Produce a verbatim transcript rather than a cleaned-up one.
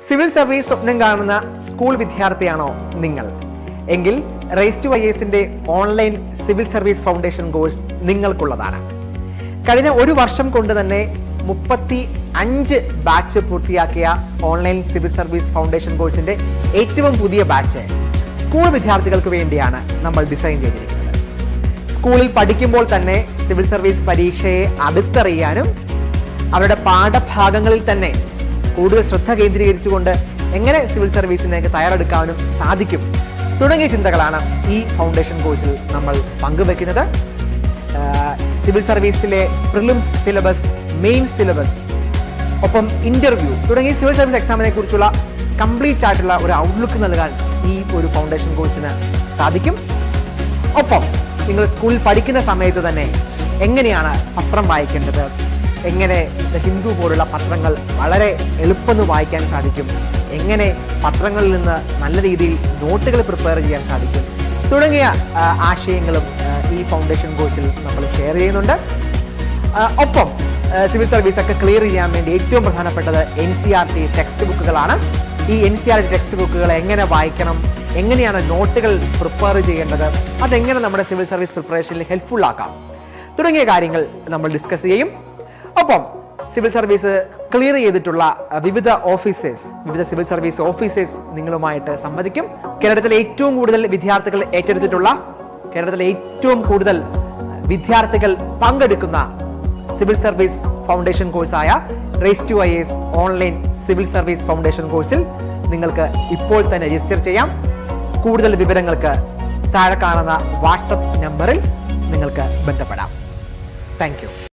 Civil service സ്വപ്നം കാണുന്ന school വിദ്യാർത്ഥിയാണോ നിങ്ങൾ? എങ്കിൽ റേസ് ടു ഐ എ എസിന്റെ online civil service foundation course നിങ്ങൾക്കുള്ളതാണ്. കഴിഞ്ഞ ഒരു വർഷം കൊണ്ട് തന്നെ മുപ്പത്തി അഞ്ച് ബാച്ച് പൂർത്തിയാക്കിയ ഓൺലൈൻ സിവിൽ സർവീസ് ഫൗണ്ടേഷൻ കോഴ്സിന്റെ ഏറ്റവും പുതിയ ബാച്ച് സ്കൂൾ വിദ്യാർത്ഥികൾക്ക് വേണ്ടിയാണ് നമ്മൾ ഡിസൈൻ ചെയ്തിരിക്കുന്നത്. സ്കൂളിൽ പഠിക്കുമ്പോൾ തന്നെ സിവിൽ സർവീസ് പരീക്ഷയെ അടുത്തറിയാനും അവരുടെ പാഠഭാഗങ്ങളിൽ തന്നെ കൂടുതൽ ശ്രദ്ധ കേന്ദ്രീകരിച്ചുകൊണ്ട് എങ്ങനെ സിവിൽ സർവീസിലേക്ക് തയ്യാറെടുക്കാനും സാധിക്കും തുടങ്ങിയ ചിന്തകളാണ് ഈ ഫൗണ്ടേഷൻ കോഴ്സിൽ നമ്മൾ പങ്കുവെക്കുന്നത്. സിവിൽ സർവീസിലെ പ്രിലിംസ് സിലബസ്, മെയിൻ സിലബസ്, ഒപ്പം ഇന്റർവ്യൂ തുടങ്ങിയ സിവിൽ സർവീസ് എക്സാമിനെ കുറിച്ചുള്ള കംപ്ലീറ്റ് ആയിട്ടുള്ള ഒരു ഔട്ട്ലുക്ക് നൽകാൻ ഈ ഒരു ഫൗണ്ടേഷൻ കോഴ്സിന് സാധിക്കും. ഒപ്പം നിങ്ങൾ സ്കൂളിൽ പഠിക്കുന്ന സമയത്ത് തന്നെ എങ്ങനെയാണ് പത്രം വായിക്കേണ്ടത്, എങ്ങനെ ഹിന്ദു പോലുള്ള പത്രങ്ങൾ വളരെ എളുപ്പം വായിക്കാൻ സാധിക്കും, എങ്ങനെ പത്രങ്ങളിൽ നിന്ന് നല്ല രീതിയിൽ നോട്ടുകൾ പ്രിപ്പയർ ചെയ്യാൻ സാധിക്കും തുടങ്ങിയ ആശയങ്ങളും ഈ ഫൗണ്ടേഷൻ കോഴ്സിൽ നമ്മൾ ഷെയർ ചെയ്യുന്നുണ്ട്. ഒപ്പം സിവിൽ സർവീസ് ഒക്കെ ക്ലിയർ ചെയ്യാൻ വേണ്ടി ഏറ്റവും പ്രധാനപ്പെട്ടത് N C R T text ബുക്കുകളാണ്. ഈ N C R T text ബുക്കുകൾ എങ്ങനെ വായിക്കണം, എങ്ങനെയാണ് നോട്ടുകൾ പ്രിപ്പയർ ചെയ്യേണ്ടത്, അതെങ്ങനെ നമ്മുടെ സിവിൽ സർവീസ് പ്രിപ്പറേഷനിൽ ഹെൽപ്ഫുൾ ആക്കാം തുടങ്ങിയ കാര്യങ്ങൾ നമ്മൾ ഡിസ്കസ് ചെയ്യും. ഒപ്പം സിവിൽ സർവീസ് ക്ലിയർ ചെയ്തിട്ടുള്ള വിവിധ ഓഫീസേഴ്സ്, വിവിധ സിവിൽ സർവീസ് ഓഫീസേഴ്സ് നിങ്ങളുമായിട്ട് സംവദിക്കും. കേരളത്തിലെ ഏറ്റവും കൂടുതൽ വിദ്യാർത്ഥികൾ ഏറ്റെടുത്തിട്ടുള്ള, കേരളത്തിലെ ഏറ്റവും കൂടുതൽ വിദ്യാർത്ഥികൾ പങ്കെടുക്കുന്ന സിവിൽ സർവീസ് ഫൗണ്ടേഷൻ കോഴ്സായ race to I A S online civil service foundation കോഴ്സിൽ നിങ്ങൾക്ക് ഇപ്പോൾ തന്നെ രജിസ്റ്റർ ചെയ്യാം. കൂടുതൽ വിവരങ്ങൾക്ക് താഴെ കാണുന്ന വാട്സപ്പ് നമ്പറിൽ നിങ്ങൾക്ക് ബന്ധപ്പെടാം. Thank U.